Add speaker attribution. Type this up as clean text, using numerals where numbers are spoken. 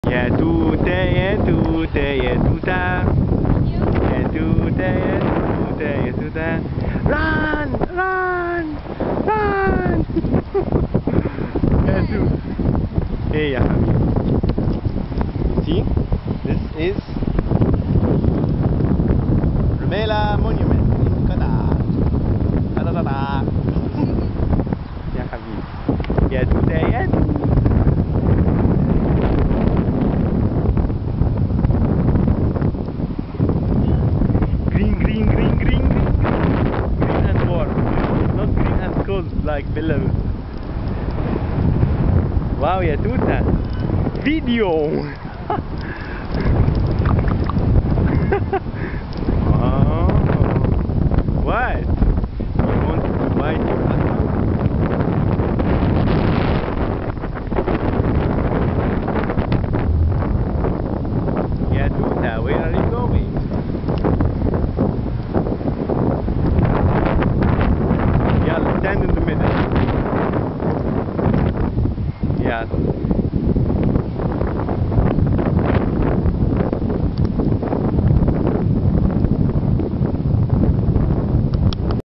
Speaker 1: يا توتة يا توتة يا توتة يا توتة يا توتة يا توتة run run run يا توتة ايه يا حبيبي see this is Rumela Monument in Qatar يا حبيبي يا توتة يا توتة green and warm, not green and cold like below. Wow, يا توتة video. Oh, what? You want to bite your husband? يا توتة, where are you going? Stand in the middle. Yeah.